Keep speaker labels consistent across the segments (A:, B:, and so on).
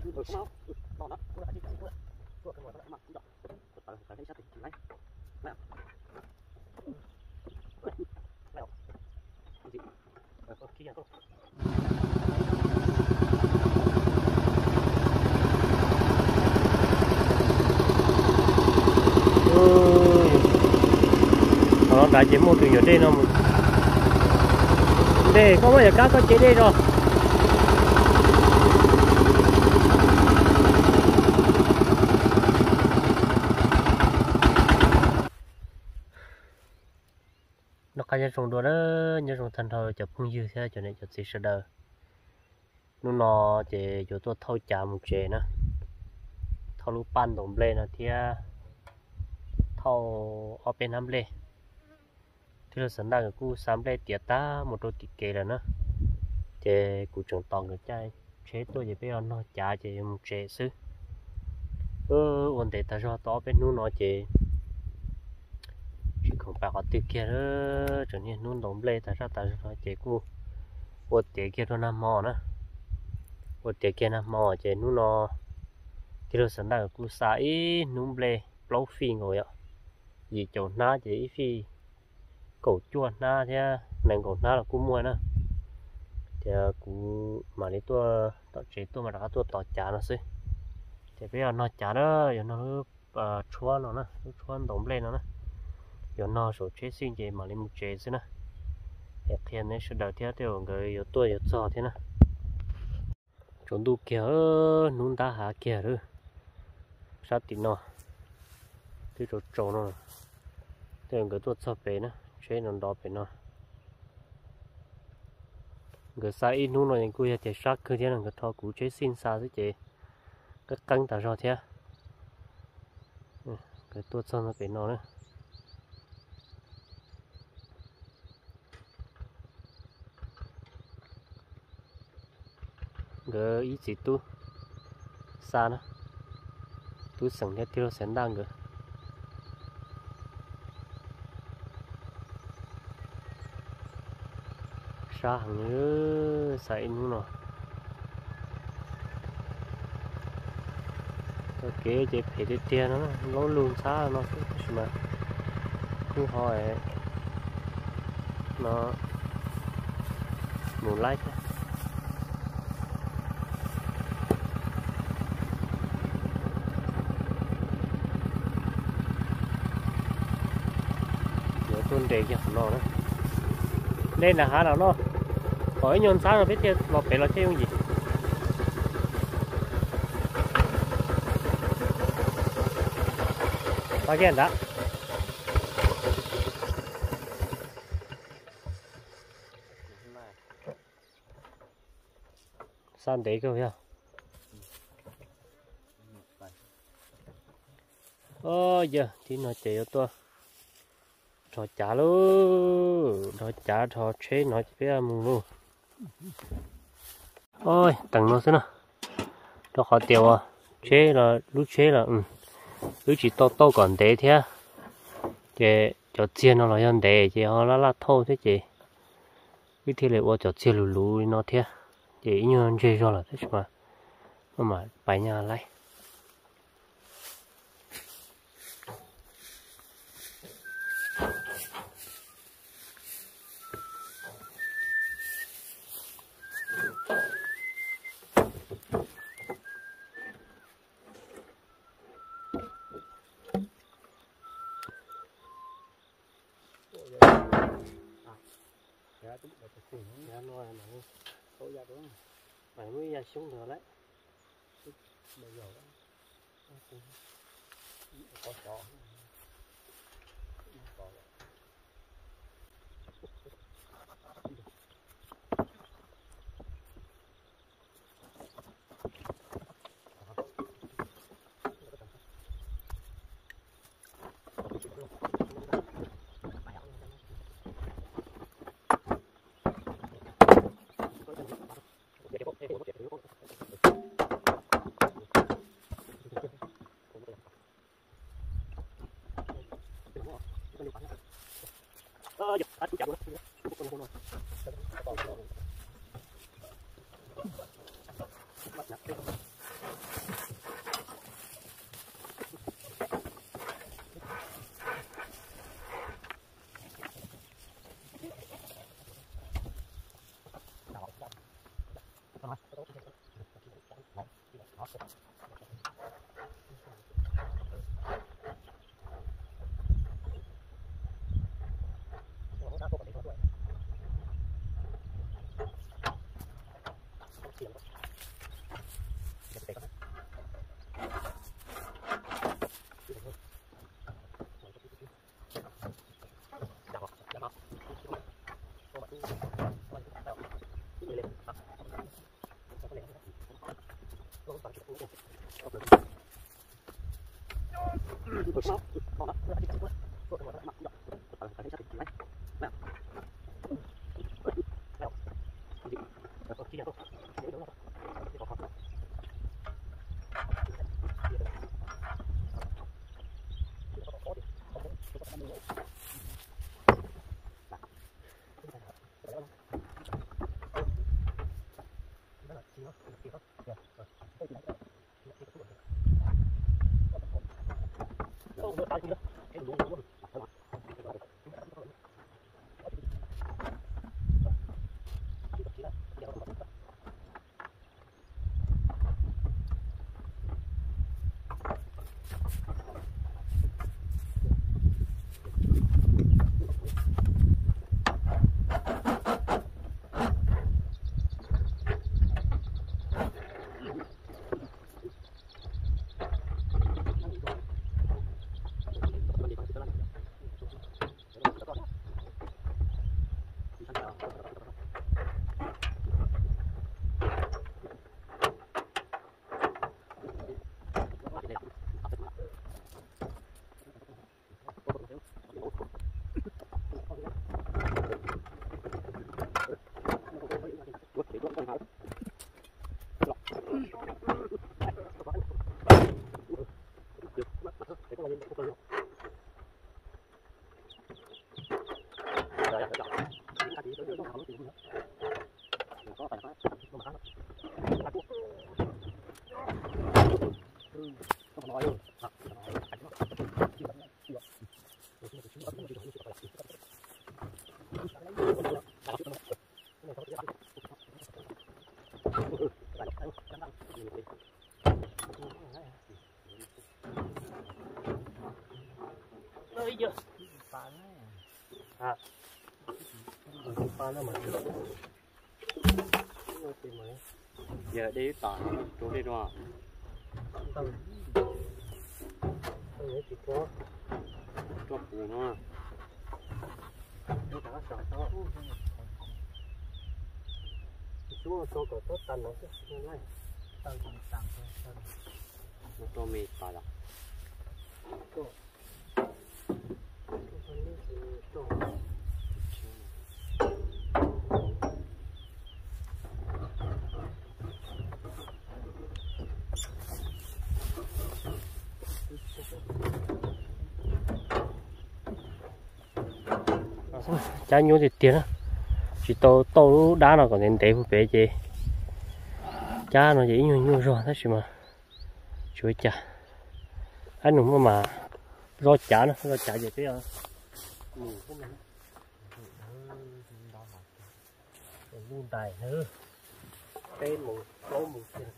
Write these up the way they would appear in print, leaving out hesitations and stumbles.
A: nó đã chế một từ nhỏ đây nó đây có bao giờ cá có chế đây rồi nó cá nhân trồng đồ đó nhân trồng thành thôi chụp không dư thế cho nên chụp xịt đờ nó chế cho tôi thâu chạm chế nữa thâu lúa pan đồng lên là thì thâu ở bên năm lên thì là sẵn đang cú sắm lên tiệt ta một đôi tiệt kề là nó chế cú trồng tòng cái chai chế tôi vậy bây giờ nó trả chế một chế xứ vấn đề ta cho to bênนู้nó chế chỉ không phải có tiệt kia đó cho nênนู้đồng lên ta cho chế cú một tiệt kia nó nằm mò nữa một tiệt kia nằm mò chếนู้nó thì là sẵn đang cú sải núm lên lâu phi ngồi ạ gì chỗ ná chế phi cổ chua na thế này cổ na là cú mua nữa thì cú mà lấy tua tọt chế tua mà đã tua tọt chả nó xí thì bây giờ nó chả đó giờ nó chua nó chua đóng lên nó giờ nó số chế xin gì mà lấy một chế xí nè đẹp thiên đấy sẽ đầu tiên theo người giờ tua giờ cho thế nè chuẩn đủ kia nún đá hạ kia rồi sát tí nó cái chỗ trâu nó theo người tua cho về nữa chế nó đỏ phải nó người sai ít nung rồi người thì sát cứ thế là người thọ cũ chế xin xa chứ chị các căng ta ra thế cái tốt cho nó phải nó nữa người ý chỉ tu xa nữa tu sẵn hết tiêu sẵn đang rồi xa hàng như sai nữa rồi ok chị phải đi tiền nó luôn xa nó mà cứ hỏi nó muốn like nhớ tuần đề cho nó nữa lên là hả nào nó hỏi nhon sáng rồi biết chưa lọt bể là chơi không gì bao nhiêu đã san đấy cơ nhá giờ thì nó chạy tôi trò chả luôn trò chả trò chế nó chỉ biết mùng luôn ôi tặng nó xem nào nó khó tiêu à chế là lúc chế là lúc chỉ to còn để thế chế cho chiên nó là nhân để chế họ là thô thế chị cái thế này qua cho chiên lù nó thế chị như chơi rồi là thế mà bài nhà lấy mày mới ra xuống rồi đấy bây giờ có chó Ơi giờ à ba nó mà
B: giờ đi tỏi chỗ đi rồi
A: tầng chỉ có
B: cho phụ nó
A: nó đã sợ đó xuống cho có tốt tần nó chứ này tầng tầng
B: nó cho mì tỏi là
A: chả nhớ thì tiền á chỉ tàu đá nó còn đến để phụ bể gì chả nó dễ nhiều rồi thế chứ mà chuối chả anh đúng mà rau chả gì thế à luôn tài nữa tên một số một tiền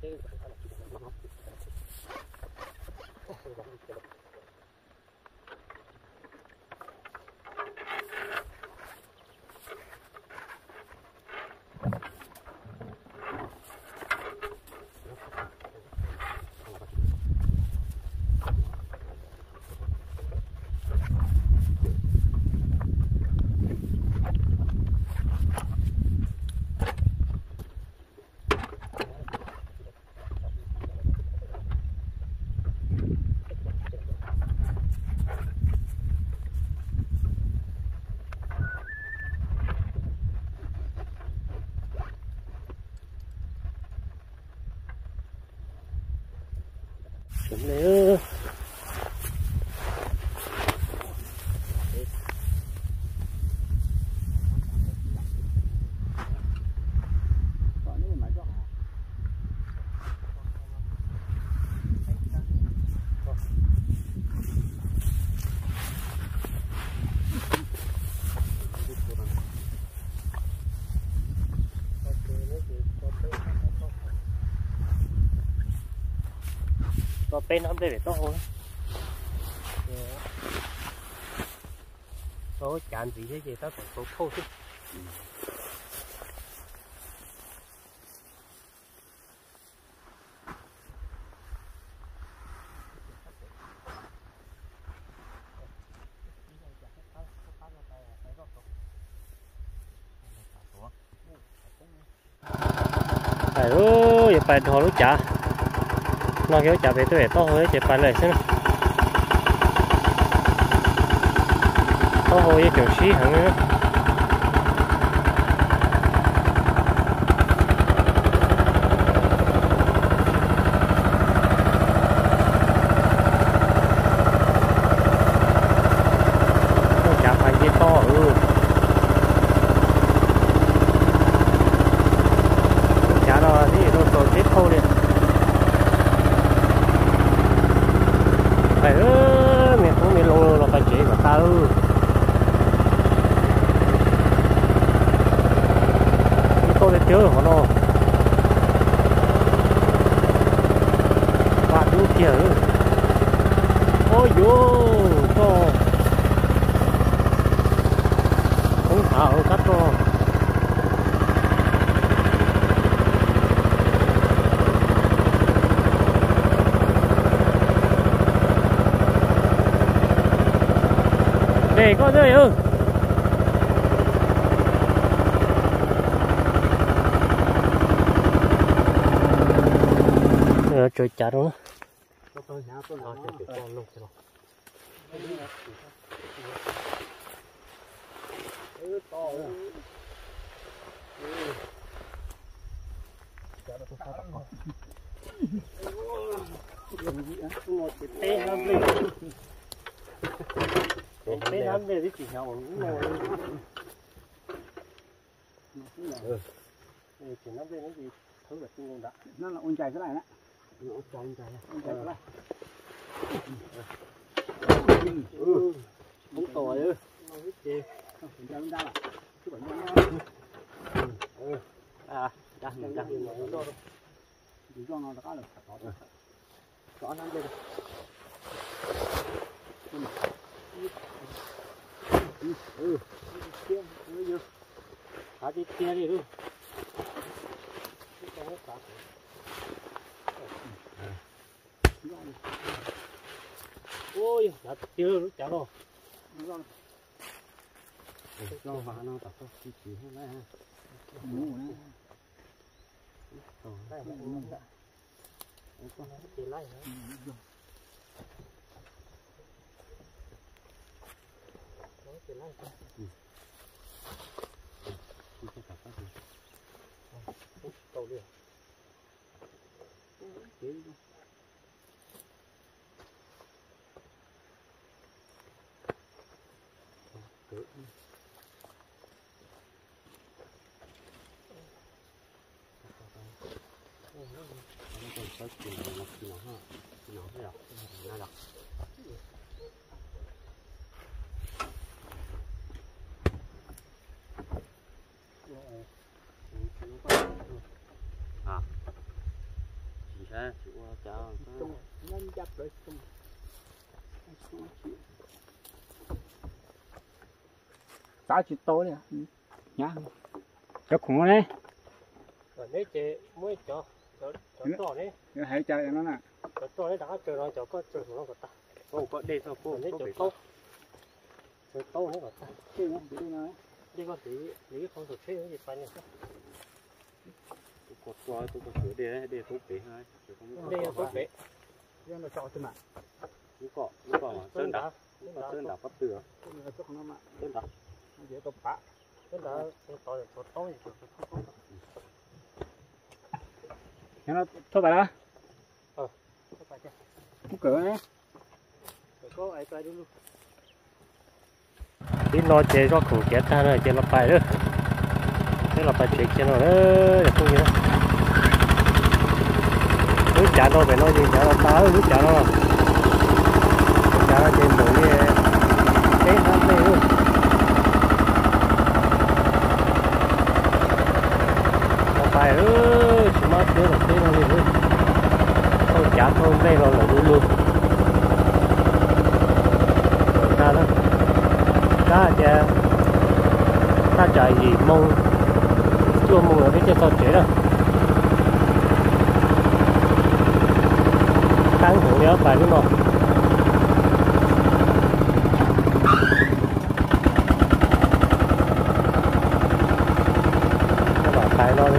A: Chuẩn đấy. Có bên nó để to hơn. Có chán gì thế gì tao phải có thâu chứ. Phải rồi, phải thò lúc chả. Nó kéo chả về tôi để to hơn chỉ phải lại xem. To hơn kiểu xí hẳn nữa. Nó chả phải gì to chả nó thì nó tổ chức thôi đi. Phải ơi, mình không mình lô nó phải chỉ mà ta ư. Tôi để chứa của nó. Và đu kia ư. Ôi dô, to. Không thảo cắt to. Để có rơi ư. Trời chả đâu nữa. Cái năm này chỉ nhau chỉ năm đây nó gì thứ là tinh đã
C: nó là ôn chạy cái này đấy,
A: nó tròn dài
C: ôn chạy cái này,
A: không tồi ư, nó biết gì,
C: ôn chạy ôn chạy là, chứ còn
A: à, đặt
C: thì cho nó cá được,
A: rõ năm đây thả đi kia đi luôn. Ôi, đã chưa lúc chả đâu.
B: cho vào nó tập có chỉ hơn đấy ha.
A: Đây là uống đã. Con nó chỉ lấy nữa. Nó chỉ lấy thôi.
B: Cái tập có gì?
A: Cầu đi.
B: Nó chỉ là nó ha, nó thế à, nó là Đấy, chú cháu.
C: Nhân dập đấy không. Sao chỉ tối nè, nhá. Cho khủng đấy.
A: Rồi đấy chị mới cho to đấy.
C: Nó hay chơi nó nè.
A: Cho to đấy đã chơi rồi cho có chơi nó có ta.
B: Cô có đi sao cô?
A: Đấy cho to. Chơi to đấy có ta.
C: Chơi nó đi nó.
A: Đi có tí không được chơi gì phải nhỉ?
B: Cột coi tôi có sửa đi thuốc bể hơi.
A: Đi thuốc bể.
C: Riêng là chọn thôi mà.
B: Nó cọ sơn đá bắt tựa. Sơn đá.
C: Dễ tập phá.
A: Sơn đá to thì to gì chứ.
C: Nó thôi bà đó.
A: Không phải chứ.
C: Không cửa đấy.
A: Có ai phải luôn. Tí nó chơi cho khủng chết ta rồi chơi là phải nữa. Thế là phải chơi cho nó nữa, để không gì đó. Nước chả nó phải nói gì chả là ta nước chả nó. Chả nó chơi mũi cái hấp này luôn. Là phải nữa, chúng nó chơi là chơi nó gì nữa. Thôi chả thôi đây rồi là luôn luôn. Rồi ta đó. Ta chả ta chạy gì mông chưa mông ở cái trên tàu chế đâu tăng hưởng đéo phải đúng không các bạn phải lo đi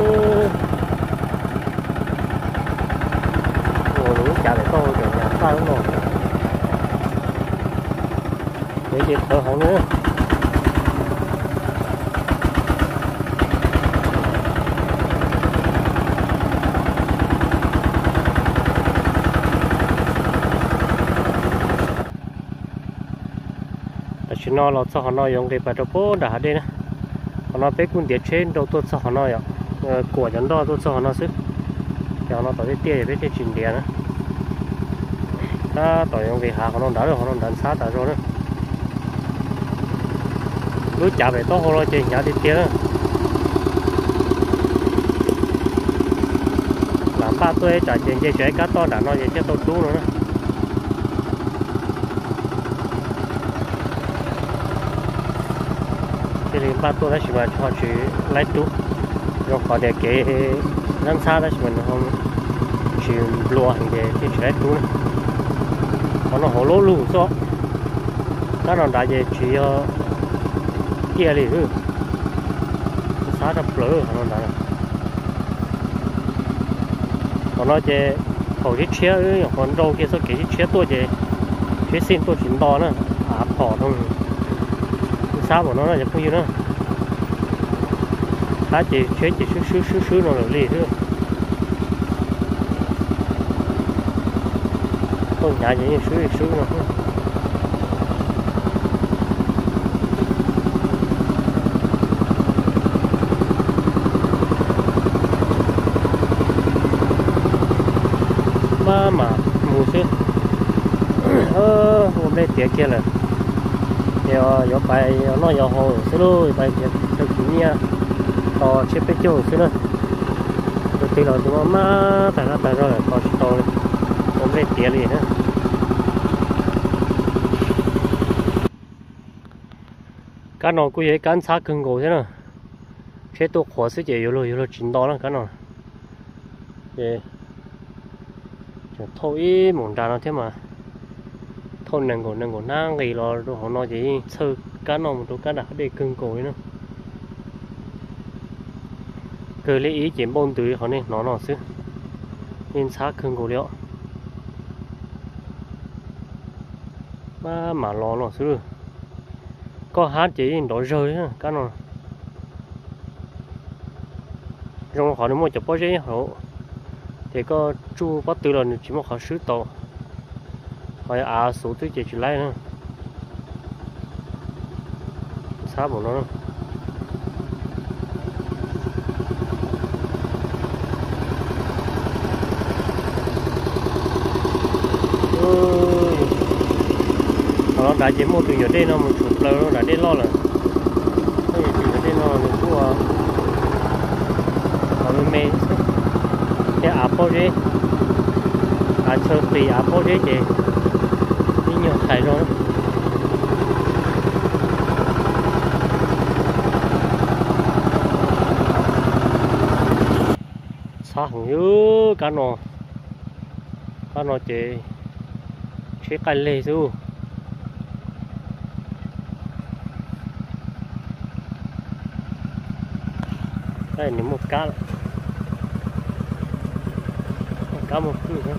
A: ngồi đúng chả để tôi kiểu nhà ta đúng không để chị thở hẳn nữa chỉ nó là sao họ nói dùng cái bài đó bố đã đây nè họ nói bé cũng điện trên đâu tôi sao họ nói ạ của dẫn đó tôi sao họ nói sức thì họ nói tới tiền để cái trình điện nữa ta tới dùng cái hàng họ nói đã được họ nói đánh sát tại rồi nữa lúc chả về to họ nói chuyện nhà đi tiền nữa làm ba tôi trả tiền chơi chơi cá to đã nói gì chứ tôi chú nữa thì ba tôi đã chỉ mà cho chị lấy chú rồi họ để cái rắn xa đó chỉ mình không chỉ lùa hàng để cái chị lấy chú này họ nó hồ lô luôn số các nó đã về chỉ kia đi hư xa đập lỡ họ nó đã họ nói về họ cái chia họ đâu kia số cái chia tôi về cái xin tôi chuyển đo nữa họ thôi sao mà nó là không gì nữa ta chỉ xứ nó là gì thôi không nhà gì xứ nó mà mù xứ hôm nay tiệc kia là giờ bài nó giờ hồ xí luôn bài thực hiện nha to xếp cái chỗ xí luôn rồi thì là tụi má tại ra là to to không lên tiền gì nữa cái nó cũng vậy cán sát cứng gỗ thế nào chế độ khóa sẽ chỉ yếu rồi chín đó là cái nào để thôi mỏng ra nó thế mà thôi nâng cổ nang gì rồi họ nói gì sơ cá nó một cá đã để cưng cối nữa cứ lấy ý chỉ bôn từ họ nên nó xứ nên sát cưng cổ liệu mà nó xứ có hát chỉ đổ rơi á cá nó trong họ nếu mà chụp bao giấy họ thì có chu bắt từ là chỉ một họ xứ tàu hỏi số thứ chỉ lấy nữa sao bọn nó nó đã chỉ một từ đây nó một chục lâu nó đã đi lo rồi cái gì từ đây nó cũng họ mê cái apple đấy chơi tùy apple đấy chị đi nhiều thầy rồi sao như cá nó chị chế cay lê su đây là một cá một cử thôi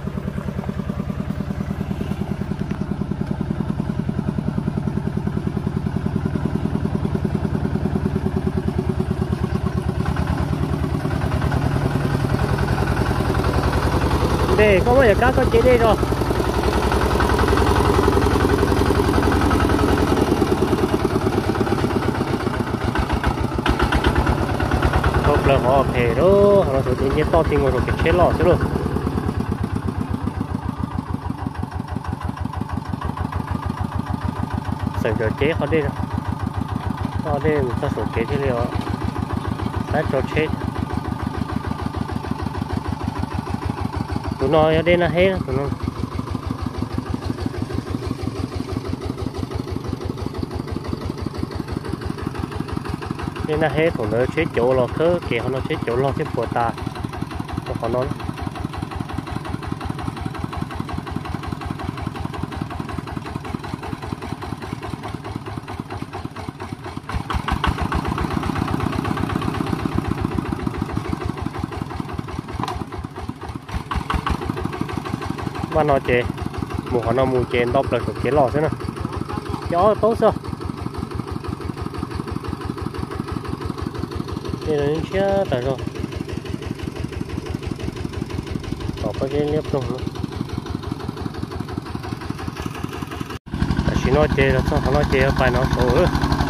A: đây có bao giờ cá có chế đây rồi không là họ phải đó nó rồi tự nhiên to thì ngồi rồi cái chế lọ chứ rồi sợi giờ chế họ đây rồi họ đây mình ta sợi chế thế liệu đã cho chế tụi nó ở đây là hết tụi nó đây là hết tụi nó chế chỗ lò khớ kìa nó chế chỗ lò chế bùa ta cho họ nói và nó chế một họ nó mù chén đọc là thuộc chế lò thế nào cho tốt sao đây là những chiếc tại rồi có cái liếp đồng nữa chỉ nó chế là sao nó chế phải nó số nữa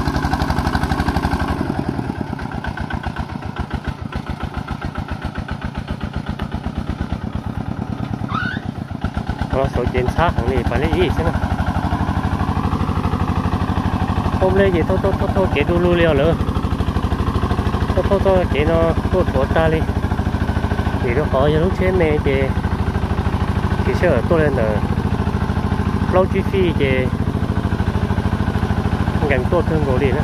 A: nó số trên sát thằng này phải lấy gì chứ nào không lấy gì thôi cái đu lưu liều nữa thôi cái nó tốt ta đi thì nó có những lúc trên này thì sợ tôi lên là lâu chi phí thì gần tốt hơn rồi đi nữa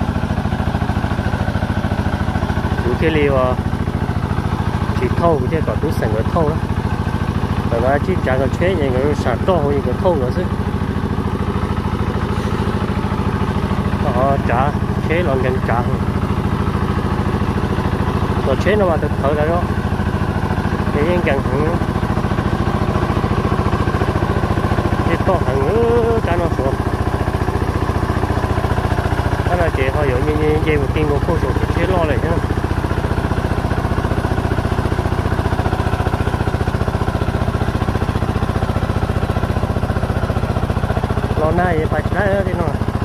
A: đủ cái liều chỉ thâu cái có túi sành ở thâu đó rồi mà chỉ trả cái chế này người sản to hơn cái thâu nữa chứ họ trả chế là gần trả rồi chế nó mà thực thở ra đó thì anh cần thằng cái to thằng nữa cả nó xuống đó là chị họ giống như dây một tiên một cô số chế lo lại chứ lo này phải trái đi nó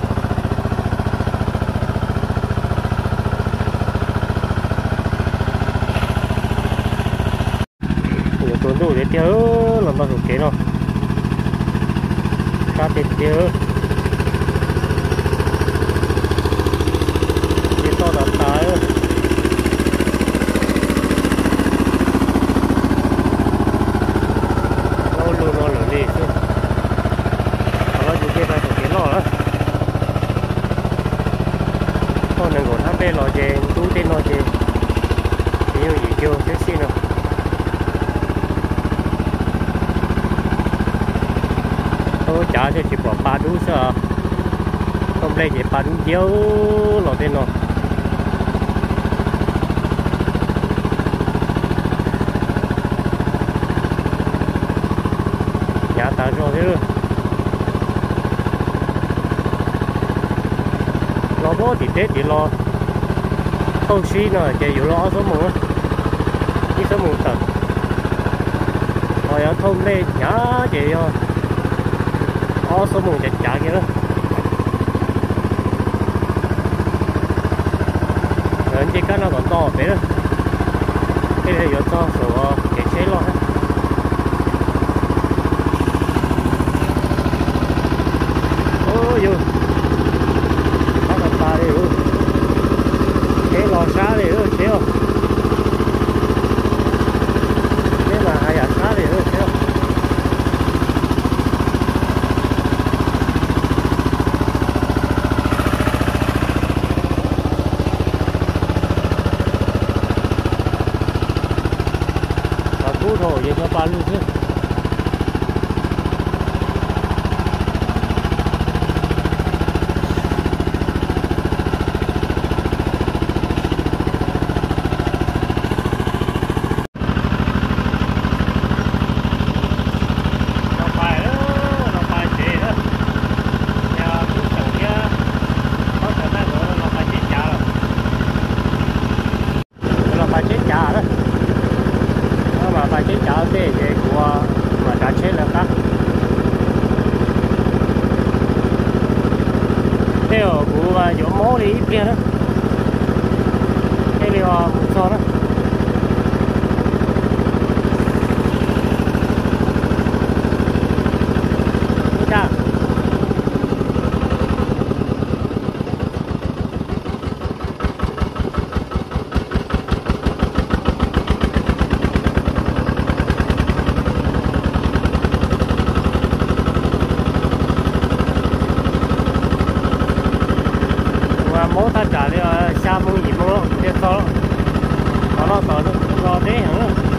A: tốn đủ để tiêu làm bao nhiêu kế nó ra tiền tiêu cái to đập tái lâu luôn nó lửa đi chứ nó dùng cái này của cái lò đó con này của HP lò chè tú tên lò chè nhiều gì chưa thế xin nào chả cho chỉ bỏ ba đu sợ không đây chỉ ba đu dấu lò tên nó nhà ta rồi chứ lo bó thì tết thì lo không xí nữa chỉอยู่lo số mùng đi số mùng tận rồi ở thôn đây nhá chị ơi số mùng chặt chả kia đó rồi chỉ cái nó còn to thế đó cái này giờ to số cái chế lo ôi dù nó là ta đi luôn cái lò xá đi luôn chế không cú thổ vậy cho ba luôn chứ chỗ mố đi ít kia đó cái điều một số đó cha mốt ta trả đi xa mông gì mông đi to nó to nó thế hả